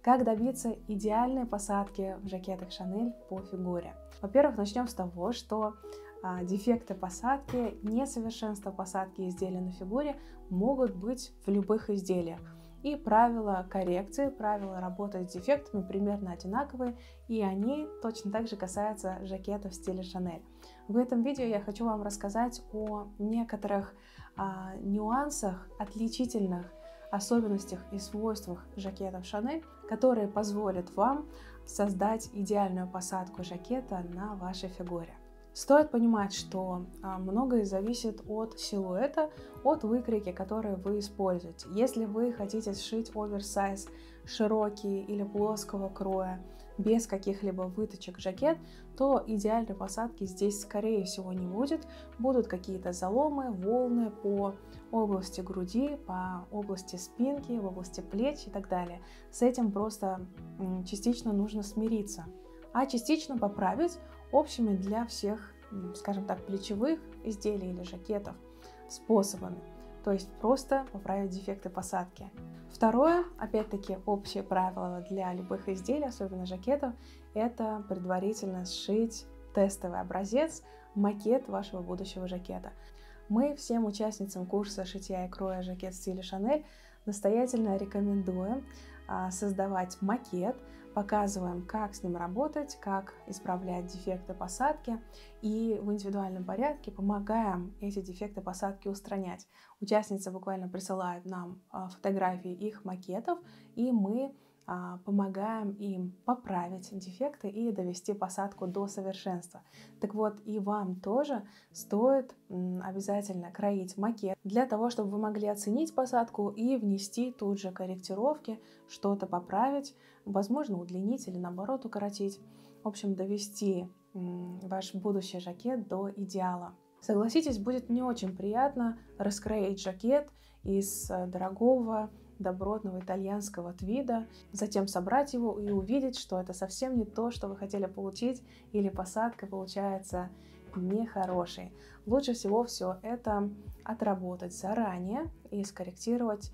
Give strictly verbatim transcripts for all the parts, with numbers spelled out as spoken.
Как добиться идеальной посадки в жакетах Шанель по фигуре? Во-первых, начнем с того, что а, дефекты посадки, несовершенство посадки изделия на фигуре могут быть в любых изделиях. И правила коррекции, правила работы с дефектами примерно одинаковые, и они точно так же касаются жакетов в стиле Шанель. В этом видео я хочу вам рассказать о некоторых а, нюансах, отличительных особенностях и свойствах жакетов Шанель, которые позволят вам создать идеальную посадку жакета на вашей фигуре. Стоит понимать, что многое зависит от силуэта, от выкройки, которую вы используете. Если вы хотите сшить оверсайз, широкий или плоского кроя, без каких-либо выточек жакет, то идеальной посадки здесь, скорее всего, не будет. Будут какие-то заломы, волны по области груди, по области спинки, в области плеч и так далее. С этим просто частично нужно смириться, а частично поправить общими для всех, скажем так, плечевых изделий или жакетов способами. То есть просто поправить дефекты посадки. Второе, опять-таки, общее правило для любых изделий, особенно жакетов, это предварительно сшить тестовый образец, макет вашего будущего жакета. Мы всем участницам курса шитья и кроя жакет в стиле Шанель настоятельно рекомендуем а, создавать макет, показываем, как с ним работать, как исправлять дефекты посадки, и в индивидуальном порядке помогаем эти дефекты посадки устранять. Участницы буквально присылают нам фотографии их макетов, и мы помогаем им поправить дефекты и довести посадку до совершенства. Так вот, и вам тоже стоит обязательно кроить макет для того, чтобы вы могли оценить посадку и внести тут же корректировки, что-то поправить, возможно, удлинить или наоборот укоротить. В общем, довести ваш будущий жакет до идеала. Согласитесь, будет не очень приятно раскроить жакет из дорогого, добротного итальянского твида, затем собрать его и увидеть, что это совсем не то, что вы хотели получить, или посадка получается нехорошей. Лучше всего все это отработать заранее и скорректировать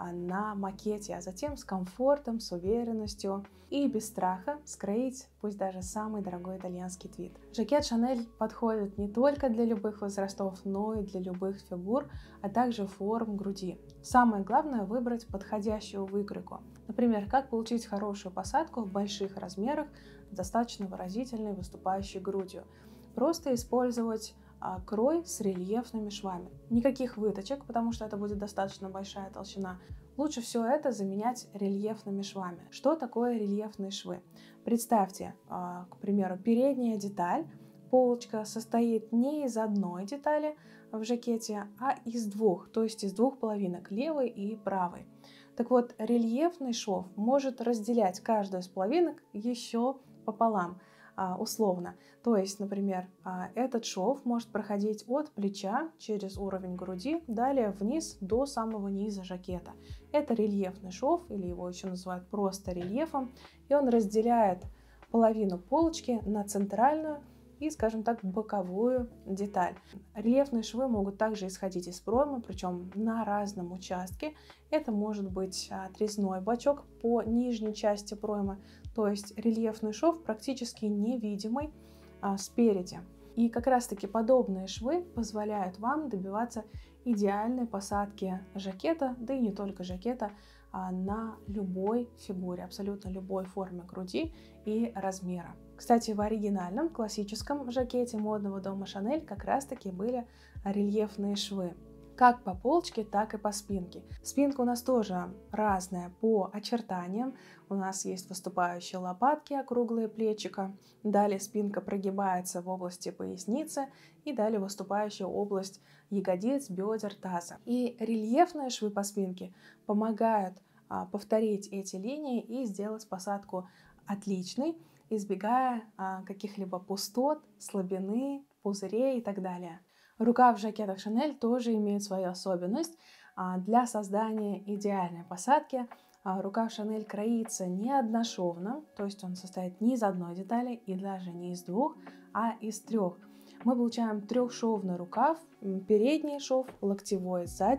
на макете, а затем с комфортом, с уверенностью и без страха скроить пусть даже самый дорогой итальянский твид. Жакет Шанель подходит не только для любых возрастов, но и для любых фигур, а также форм груди. Самое главное — выбрать подходящую выкройку. Например, как получить хорошую посадку в больших размерах с достаточно выразительной выступающей грудью. Просто использовать крой с рельефными швами. Никаких выточек, потому что это будет достаточно большая толщина. Лучше все это заменять рельефными швами. Что такое рельефные швы? Представьте, к примеру, передняя деталь, полочка состоит не из одной детали в жакете, а из двух, то есть из двух половинок, левой и правой. Так вот, рельефный шов может разделять каждую из половинок еще пополам, условно. То есть, например, этот шов может проходить от плеча через уровень груди, далее вниз до самого низа жакета. Это рельефный шов, или его еще называют просто рельефом, и он разделяет половину полочки на центральную и, скажем так, боковую деталь. Рельефные швы могут также исходить из проймы, причем на разном участке. Это может быть отрезной бачок по нижней части проймы, то есть рельефный шов практически невидимый а, спереди. И как раз таки подобные швы позволяют вам добиваться идеальной посадки жакета, да и не только жакета, а на любой фигуре, абсолютно любой форме груди и размера. Кстати, в оригинальном классическом жакете модного дома Шанель как раз таки были рельефные швы. Как по полочке, так и по спинке. Спинка у нас тоже разная по очертаниям. У нас есть выступающие лопатки, округлые плечика. Далее спинка прогибается в области поясницы. И далее выступающая область ягодиц, бедер, таза. И рельефные швы по спинке помогают а, повторить эти линии и сделать посадку отличной, избегая а, каких-либо пустот, слабины, пузырей и так далее. Рукав в жакетах Шанель тоже имеет свою особенность. Для создания идеальной посадки рукав Шанель кроится не одношовно, то есть он состоит не из одной детали и даже не из двух, а из трех. Мы получаем трехшовный рукав, передний шов, локтевой сзади,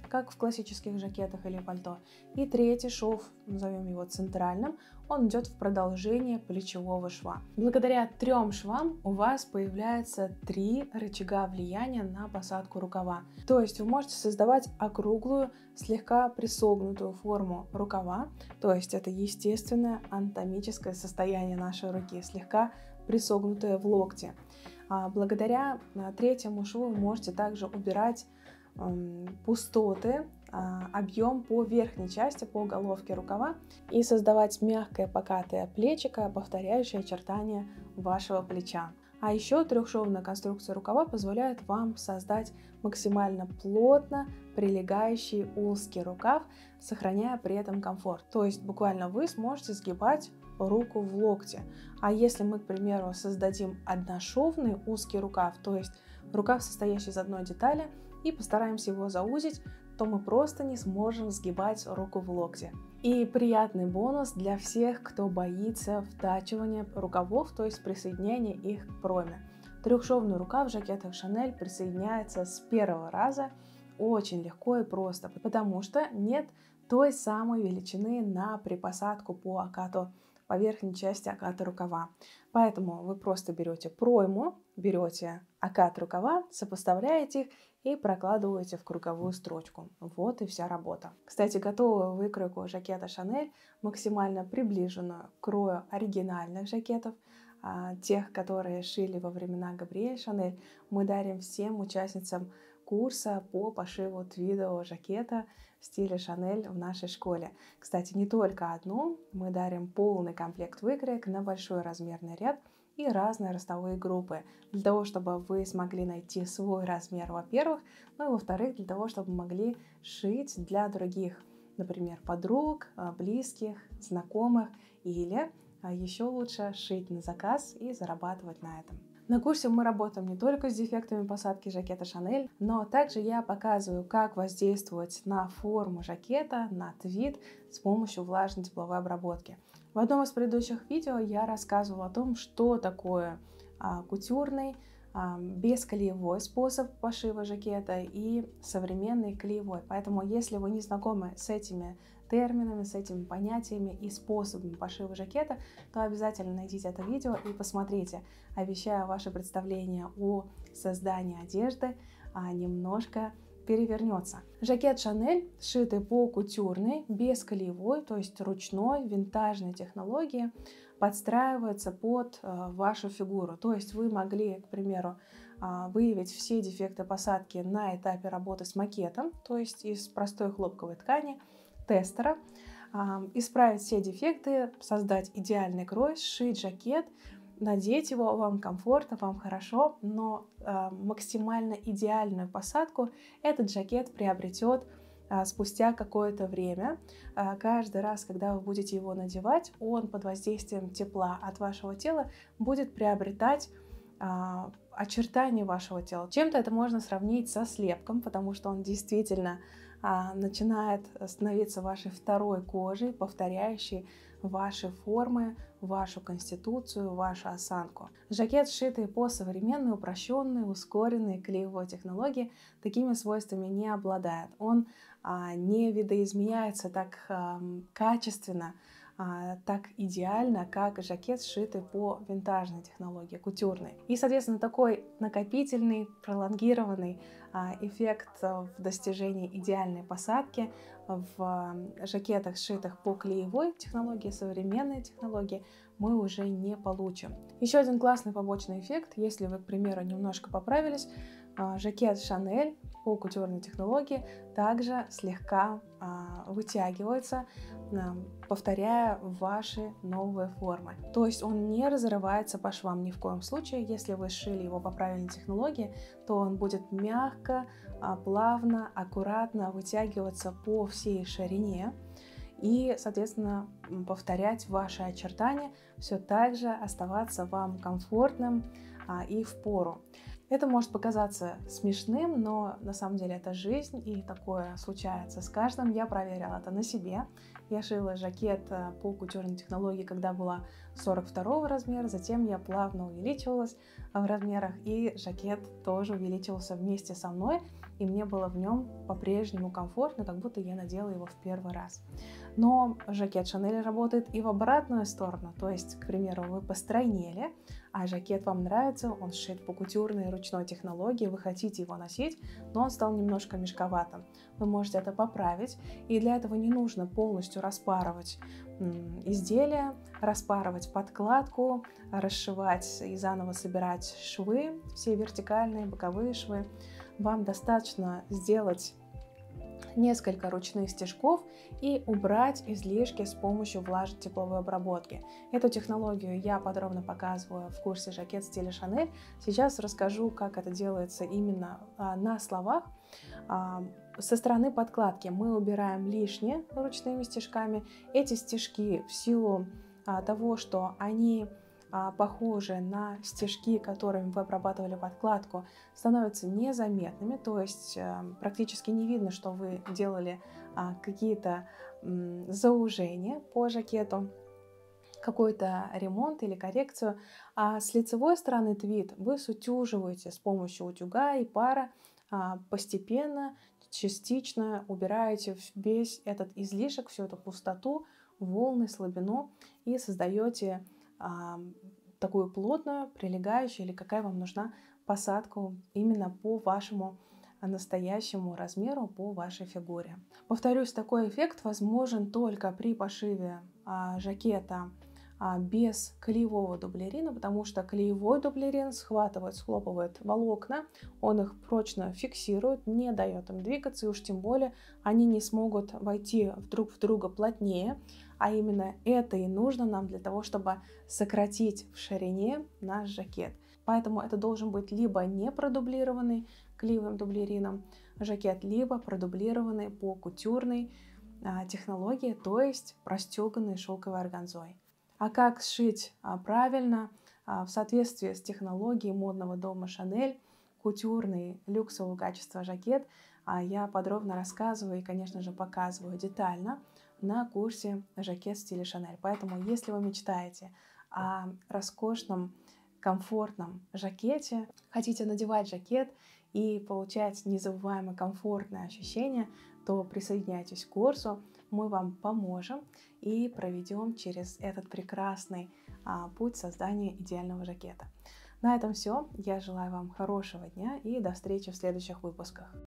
как в классических жакетах или пальто. И третий шов, назовем его центральным, он идет в продолжение плечевого шва. Благодаря трем швам у вас появляется три рычага влияния на посадку рукава. То есть вы можете создавать округлую, слегка присогнутую форму рукава, то есть это естественное анатомическое состояние нашей руки, слегка присогнутое в локте. Благодаря третьему шву вы можете также убирать пустоты, объем по верхней части, по головке рукава и создавать мягкое покатое плечико, повторяющее очертания вашего плеча. А еще трехшовная конструкция рукава позволяет вам создать максимально плотно прилегающий узкий рукав, сохраняя при этом комфорт. То есть буквально вы сможете сгибать руку в локте. А если мы, к примеру, создадим одношовный узкий рукав, то есть рукав, состоящий из одной детали, и постараемся его заузить, то мы просто не сможем сгибать руку в локте. И приятный бонус для всех, кто боится втачивания рукавов, то есть присоединения их к проме. Трехшовный рукав в жакетах Шанель присоединяется с первого раза очень легко и просто, потому что нет той самой величины на припосадку по окату, по верхней части оката рукава. Поэтому вы просто берете пройму, берете окат рукава, сопоставляете их и прокладываете в круговую строчку. Вот и вся работа. Кстати, готовую выкройку жакета Шанель, максимально приближенную к крою оригинальных жакетов, тех, которые шили во времена Габриэль Шанель, мы дарим всем участницам курса по пошиву твидового жакета в стиле Шанель в нашей школе. Кстати, не только одну, мы дарим полный комплект выкроек на большой размерный ряд и разные ростовые группы, для того, чтобы вы смогли найти свой размер, во-первых, ну и во-вторых, для того, чтобы могли шить для других, например, подруг, близких, знакомых, или еще лучше шить на заказ и зарабатывать на этом. На курсе мы работаем не только с дефектами посадки жакета Шанель, но также я показываю, как воздействовать на форму жакета, на твид с помощью влажной тепловой обработки. В одном из предыдущих видео я рассказывала о том, что такое а, кутюрный, а, бесколеевой способ пошива жакета и современный клеевой. Поэтому, если вы не знакомы с этими терминами, с этими понятиями и способами пошива жакета, то обязательно найдите это видео и посмотрите. Обещаю, ваше представление о создании одежды а, немножко перевернется. Жакет Шанель, сшитый по кутюрной, бесколеевой, то есть ручной, винтажной технологии, подстраивается под а, вашу фигуру. То есть вы могли, к примеру, а, выявить все дефекты посадки на этапе работы с макетом, то есть из простой хлопковой ткани, тестера, исправить все дефекты, создать идеальный крой, сшить жакет, надеть его, вам комфортно, вам хорошо, но максимально идеальную посадку этот жакет приобретет спустя какое-то время. Каждый раз, когда вы будете его надевать, он под воздействием тепла от вашего тела будет приобретать очертания вашего тела. Чем-то это можно сравнить со слепком, потому что он действительно а, начинает становиться вашей второй кожей, повторяющей ваши формы, вашу конституцию, вашу осанку. Жакет, сшитый по современной, упрощенной, ускоренной клеевой технологии, такими свойствами не обладает. Он а, не видоизменяется так а, качественно, а, так идеально, как жакет, сшитый по винтажной технологии, кутюрной. И, соответственно, такой накопительный, пролонгированный а, эффект в достижении идеальной посадки в жакетах, сшитых по клеевой технологии, современной технологии, мы уже не получим. Еще один классный побочный эффект, если вы, к примеру, немножко поправились, жакет Шанель по кутюрной технологии также слегка а, вытягивается, а, повторяя ваши новые формы. То есть он не разрывается по швам ни в коем случае. Если вы сшили его по правильной технологии, то он будет мягко, а, плавно, аккуратно вытягиваться по всей ширине и, соответственно, повторять ваши очертания, все так же оставаться вам комфортным а, и впору. Это может показаться смешным, но на самом деле это жизнь, и такое случается с каждым. Я проверила это на себе. Я шила жакет по кутюрной технологии, когда была сорок второго размера, затем я плавно увеличивалась в размерах, и жакет тоже увеличивался вместе со мной. и мне было в нем по-прежнему комфортно, как будто я надела его в первый раз. Но жакет Шанель работает и в обратную сторону, то есть, к примеру, вы постройнели, а жакет вам нравится, он сшит по кутюрной ручной технологии, вы хотите его носить, но он стал немножко мешковатым. Вы можете это поправить, и для этого не нужно полностью распарывать изделие, распарывать подкладку, расшивать и заново собирать швы, все вертикальные, боковые швы. Вам достаточно сделать несколько ручных стежков и убрать излишки с помощью влажно-тепловой обработки. Эту технологию я подробно показываю в курсе «Жакет в стиле Шанель». Сейчас расскажу, как это делается именно а, на словах. А, со стороны подкладки мы убираем лишнее ручными стежками. Эти стежки в силу а, того, что они похожие на стежки, которыми вы обрабатывали подкладку, становятся незаметными, то есть практически не видно, что вы делали какие-то заужения по жакету, какой-то ремонт или коррекцию. А с лицевой стороны твид вы сутюживаете с помощью утюга и пара, постепенно, частично убираете весь этот излишек, всю эту пустоту, волны, слабину и создаете такую плотную, прилегающую или какая вам нужна посадку именно по вашему настоящему размеру, по вашей фигуре. Повторюсь, такой эффект возможен только при пошиве а, жакета а, без клеевого дублерина, потому что клеевой дублерин схватывает, схлопывает волокна, он их прочно фиксирует, не дает им двигаться, и уж тем более они не смогут войти друг в друга плотнее. А именно это и нужно нам для того, чтобы сократить в ширине наш жакет. Поэтому это должен быть либо не продублированный клеевым дублерином жакет, либо продублированный по кутюрной а, технологии, то есть простеганный шелковой органзой. А как сшить а, правильно а, в соответствии с технологией модного дома Шанель кутюрный люксового качества жакет, а, я подробно рассказываю и, конечно же, показываю детально на курсе «Жакет в стиле Шанель». Поэтому, если вы мечтаете о роскошном, комфортном жакете, хотите надевать жакет и получать незабываемое комфортное ощущение, то присоединяйтесь к курсу, мы вам поможем и проведем через этот прекрасный а, путь создания идеального жакета. На этом все. Я желаю вам хорошего дня и до встречи в следующих выпусках.